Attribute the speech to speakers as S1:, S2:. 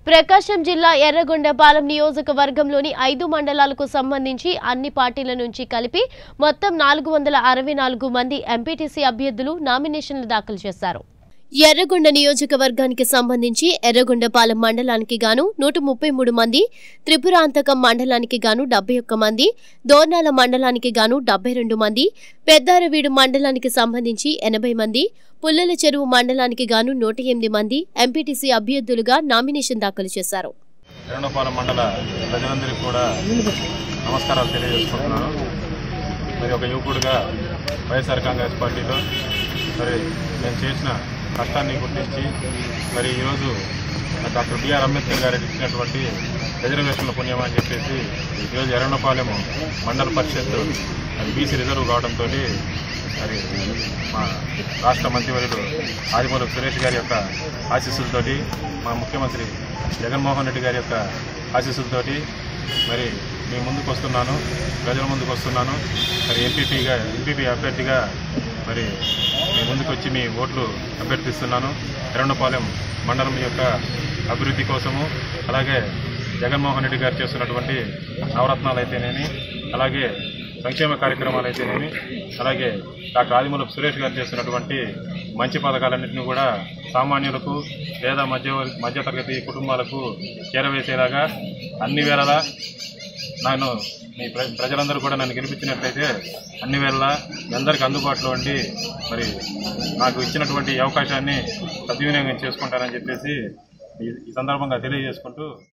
S1: ప్రకాశం జిల్లా ఎర్రగొండపాలెం నియోజకవర్గంలోని 5 మండలాలకు సంబంధించి అన్ని పార్టీల నుంచి కలిపి మొత్తం 464 మంది ఎంపీటీసీ అభ్యర్థులు నామినేషన్లు దాఖలు చేశారు. ఎర్రగొండ నియోజకవర్గానికి సంబంధించి ఎర్రగొండపాలెం మండలానికి గాను 133 మంది, త్రిపురాంతకం మండలానికి గాను 71 మంది, దోర్నాల మండలానికి గాను 72 మంది, పెద్దారవీడు మండలానికి సంబంధించి 80 మంది, పుల్లల చెరువు మండలానికి గాను 108 మంది ఎంపీటీసీ అభ్యర్థులుగా నామినేషన్ దాఖలు చేశారు.
S2: ఎర్రగొండపాలెం మండల ప్రజలందరికీ కూడా నమస్కారాలు తెలియజేసుకుంటున్నాను. మరి ఒక యువకుడిగా వైఎస్ఆర్ కాంగ్రెస్ పార్టీలో మరి నేను చేసిన కష్టాన్ని గుర్తించి మరి ఈరోజు డాక్టర్ బిఆర్ అంబేద్కర్ గారు ఇచ్చినటువంటి రిజర్వేషన్ల పుణ్యం అని చెప్పేసి ఈరోజు ఎర్రగొండపాలెం మండల పరిషత్ అది బీసీ రిజర్వ్ కావడంతో మరి మా రాష్ట్ర మంత్రివర్యులు ఆదిమూలపు సురేష్ గారి యొక్క ఆశీస్సులతోటి మా ముఖ్యమంత్రి జగన్మోహన్ రెడ్డి గారి యొక్క ఆశీస్సులతోటి మరి మీ ముందుకు వస్తున్నాను, ప్రజల ముందుకు వస్తున్నాను. మరి ఎంపీపీ అభ్యర్థిగా మరి మీ ముందుకు వచ్చి మీ ఓట్లు అభ్యర్థిస్తున్నాను. ఎర్రగొండపాలెం మండలం యొక్క అభివృద్ధి కోసము, అలాగే జగన్మోహన్ రెడ్డి గారు చేస్తున్నటువంటి నవరత్నాలు అయితేనేమి, అలాగే సంక్షేమ కార్యక్రమాలు అయితేనేమి, అలాగే డాక్టర్ ఆదిమూలపు సురేష్ గారు చేస్తున్నటువంటి మంచి పథకాలన్నింటినీ కూడా సామాన్యులకు లేదా మధ్యతరగతి కుటుంబాలకు చేరవేసేలాగా అన్ని వేళలా మీ ప్రజలందరూ కూడా నన్ను గెలిపించినట్లయితే అన్ని వేళలా మీ అందరికీ అందుబాటులో ఉండి మరి నాకు ఇచ్చినటువంటి అవకాశాన్ని సద్వినియోగం చేసుకుంటారని చెప్పేసి ఈ సందర్భంగా తెలియజేసుకుంటూ